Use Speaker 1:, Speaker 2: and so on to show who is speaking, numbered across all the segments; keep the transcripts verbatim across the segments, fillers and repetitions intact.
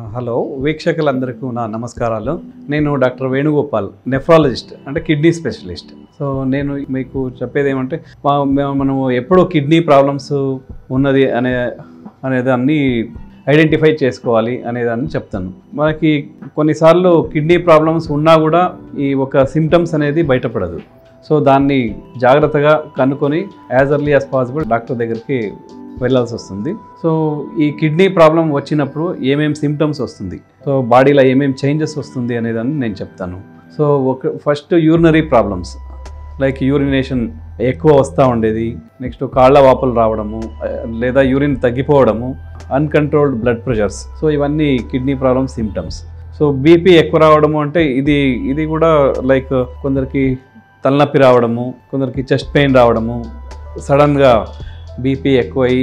Speaker 1: Hello వీక్షకులందరికీ నా నమస్కారాలు. నేను డాక్టర్ వేణుగోపాల్, నెఫ్రాలజిస్ట్ అంటే కిడ్నీ స్పెషలిస్ట్. సో నేను మీకు చెప్పేది ఏమంటే మనం ఎప్పుడూ కిడ్నీ ప్రాబ్లమ్స్ ఉన్నది అనే అనేదాన్ని ఐడెంటిఫై చేసుకోవాలి అనేదాన్ని చెప్తాను. మనకి కొన్నిసార్లు కిడ్నీ ప్రాబ్లమ్స్ ఉన్నా కూడా ఈ ఒక సిమ్టమ్స్ అనేది బయటపడదు. సో దాన్ని జాగ్రత్తగా కనుక్కొని as early as possible doctor దగ్గరికి వెళ్ళాల్సి వస్తుంది. సో ఈ కిడ్నీ ప్రాబ్లం వచ్చినప్పుడు ఏమేమి సిమ్టమ్స్ వస్తుంది, సో బాడీలో ఏమేమి చేంజెస్ వస్తుంది అనేదాన్ని నేను చెప్తాను. సో ఒక first urinary problems like urination ఎక్కువ వస్తూ ఉండేది, నెక్స్ట్ కాళ్ళ వాపులు రావడము లేదా యూరిన్ తగ్గిపోవడము, అన్కంట్రోల్డ్ బ్లడ్ ప్రెషర్స్. సో ఇవన్నీ kidney problem symptoms. So BP ఎక్కువ రావడము అంటే ఇది ఇది కూడా లైక్ కొందరికి తలనొప్పి రావడము, కొందరికి చెస్ట్ పెయిన్ రావడము, సడన్గా బీపీ ఎక్కువై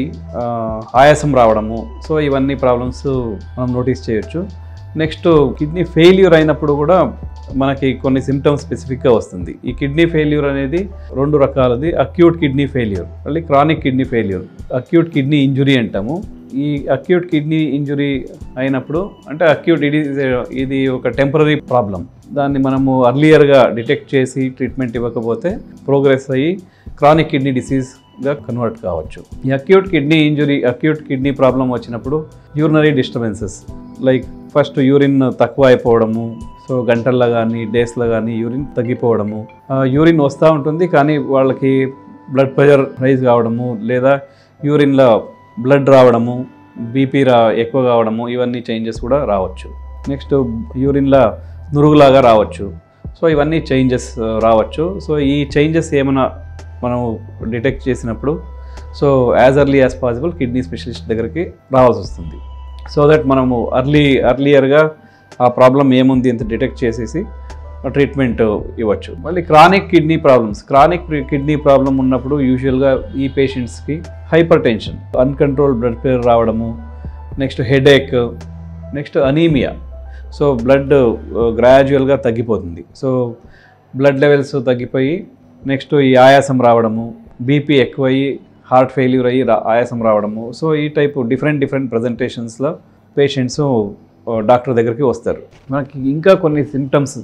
Speaker 1: ఆయాసం రావడము. సో ఇవన్నీ ప్రాబ్లమ్స్ మనం నోటీస్ చేయొచ్చు. నెక్స్ట్ కిడ్నీ ఫెయిల్యూర్ అయినప్పుడు కూడా మనకి కొన్ని సిమ్టమ్స్ స్పెసిఫిక్గా వస్తుంది. ఈ కిడ్నీ ఫెయిల్యూర్ అనేది రెండు రకాలది. అక్యూట్ కిడ్నీ ఫెయిల్యూర్, మళ్ళీ chronic kidney failure. Acute kidney injury అంటాము. ఈ అక్యూట్ కిడ్నీ ఇంజురీ అయినప్పుడు అంటే అక్యూట్ ఇది ఇది ఒక టెంపరీ ప్రాబ్లం. దాన్ని మనము అర్లియర్గా డిటెక్ట్ చేసి ట్రీట్మెంట్ ఇవ్వకపోతే ప్రోగ్రెస్ అయ్యి క్రానిక్ కిడ్నీ డిసీజ్గా కన్వర్ట్ కావచ్చు. ఈ acute kidney injury acute kidney problem వచ్చినప్పుడు urinary disturbances like first urine తక్కువ అయిపోవడము, సో గంటల్లో కానీ డేస్లో కానీ యూరిన్ తగ్గిపోవడము, యూరిన్ వస్తూ ఉంటుంది కానీ వాళ్ళకి బ్లడ్ ప్రెషర్ రైజ్ కావడము లేదా యూరిన్లో బ్లడ్ రావడము, బీపీ రా ఎక్కువ కావడము, ఇవన్నీ చేంజెస్ కూడా రావచ్చు. నెక్స్ట్ యూరిన్లో నురుగులాగా రావచ్చు. సో ఇవన్నీ చేంజెస్ రావచ్చు. సో ఈ చేంజెస్ ఏమైనా మనం డిటెక్ట్ చేసినప్పుడు so as early as possible kidney specialist దగ్గరికి రావాల్సి వస్తుంది. సో దట్ మనము అర్లీ అర్లియర్గా ఆ ప్రాబ్లం ఏముంది ಅಂತ డిటెక్ట్ చేసేసి ట్రీట్మెంట్ ఇవ్వచ్చు. మళ్ళీ chronic kidney problems chronic kidney problem ఉన్నప్పుడు యూజువల్గా ఈ పేషెంట్స్కి hypertension, uncontrolled blood pressure రావడము, next headache, next anaemia. So blood గ్రాడ్యువల్గా తగ్గిపోతుంది. సో బ్లడ్ లెవెల్స్ తగ్గిపోయి నెక్స్ట్ ఈ ఆయాసం రావడము, బీపీ ఎక్కువయ్యి హార్ట్ ఫెయిల్యూర్ అయ్యి ఆయాసం రావడము. సో ఈ టైపు డిఫరెంట్ డిఫరెంట్ ప్రజెంటేషన్స్లో పేషెంట్స్ డాక్టర్ దగ్గరికి వస్తారు. మనకి ఇంకా కొన్ని సిమ్టమ్స్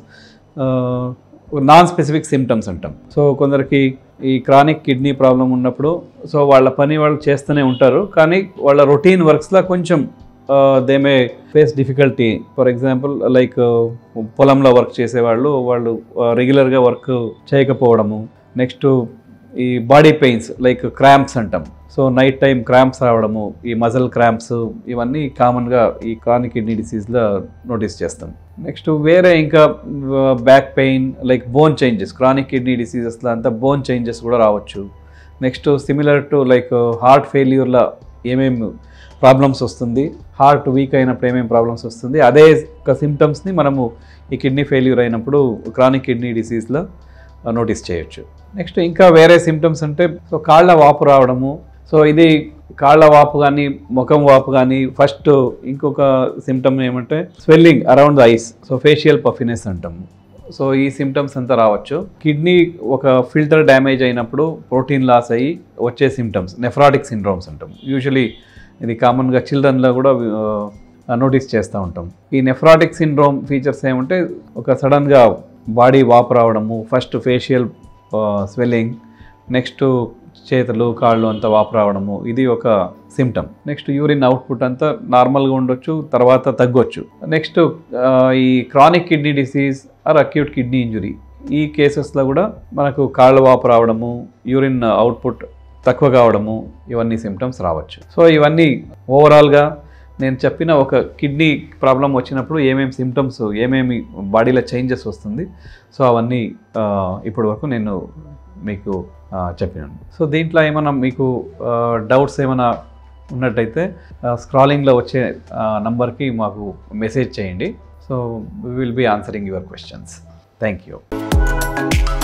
Speaker 1: నాన్ స్పెసిఫిక్ సిమ్టమ్స్ అంటాం. సో కొందరికి ఈ క్రానిక్ కిడ్నీ ప్రాబ్లం ఉన్నప్పుడు సో వాళ్ళ పని వాళ్ళు చేస్తూనే ఉంటారు కానీ వాళ్ళ రొటీన్ వర్క్స్లో కొంచెం they may face difficulty. For example like పొలంలో వర్క్ చేసేవాళ్ళు వాళ్ళు రెగ్యులర్గా వర్క్ చేయకపోవడము, నెక్స్ట్ ఈ బాడీ పెయిన్స్ లైక్ క్రాంప్స్ అంటాం. సో నైట్ టైం క్రాంప్స్ రావడము, ఈ మజిల్ క్రాంప్స్, ఇవన్నీ కామన్గా ఈ క్రానిక్ కిడ్నీ డిసీజ్లో నోటీస్ చేస్తాం. నెక్స్ట్ వేరే ఇంకా back pain like bone changes, chronic kidney డిసీజెస్లో అంతా బోన్ చేంజెస్ కూడా రావచ్చు. Next similar to like heart ఫెయిల్యూర్లో ఏమేమి ప్రాబ్లమ్స్ వస్తుంది, హార్ట్ వీక్ అయినప్పుడు ఏమేమి ప్రాబ్లమ్స్ వస్తుంది, అదే ఒక సిమ్టమ్స్ని మనము ఈ కిడ్నీ ఫెయిల్యూర్ అయినప్పుడు క్రానిక్ కిడ్నీ డిసీజ్లో నోటీస్ చేయొచ్చు. నెక్స్ట్ ఇంకా వేరే సిమ్టమ్స్ అంటే సో కాళ్ళ వాపు రావడము. సో ఇది కాళ్ళ వాపు కానీ ముఖం వాపు కానీ. ఫస్ట్ ఇంకొక సిమ్టమ్ ఏమంటే swelling around the eyes, so facial puffiness అంటాము. సో ఈ సిమ్టమ్స్ అంతా రావచ్చు. కిడ్నీ ఒక ఫిల్టర్ డ్యామేజ్ అయినప్పుడు ప్రోటీన్ లాస్ అయ్యి వచ్చే సిమ్టమ్స్ నెఫ్రాటిక్ సిండ్రోమ్స్ అంటాం. యూజువలీ ఇది కామన్గా చిల్డ్రన్లో కూడా నోటీస్ చేస్తూ ఉంటాం. ఈ నెఫ్రాటిక్ సిండ్రోమ్ ఫీచర్స్ ఏమంటే ఒక సడన్గా బాడీ వాపు రావడము, ఫస్ట్ ఫేషియల్ స్వెల్లింగ్, నెక్స్ట్ చేతులు కాళ్ళు అంతా వాపు రావడము, ఇది ఒక సిమ్టమ్. నెక్స్ట్ యూరిన్ అవుట్పుట్ అంతా నార్మల్గా ఉండొచ్చు, తర్వాత తగ్గొచ్చు. నెక్స్ట్ ఈ chronic kidney disease or acute kidney injury, ఈ కేసెస్లో కూడా మనకు కాళ్ళ వాపు రావడము, యూరిన్ అవుట్పుట్ తక్కువ కావడము, ఇవన్నీ సిమ్టమ్స్ రావచ్చు. సో ఇవన్నీ ఓవరాల్గా నేను చెప్పిన ఒక కిడ్నీ ప్రాబ్లం వచ్చినప్పుడు ఏమేమి సిమ్టమ్స్ ఏమేమి బాడీలో చేంజెస్ వస్తుంది, సో అవన్నీ ఇప్పటి వరకు నేను మీకు చెప్పినాను. సో దీంట్లో ఏమైనా మీకు డౌట్స్ ఏమైనా ఉన్నట్టయితే స్క్రాలింగ్లో వచ్చే నంబర్కి మాకు మెసేజ్ చేయండి. So we will be answering your questions. Thank you.